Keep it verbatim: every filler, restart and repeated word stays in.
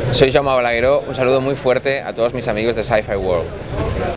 Soy Jaume Balagueró, un saludo muy fuerte a todos mis amigos de Sci-Fi World.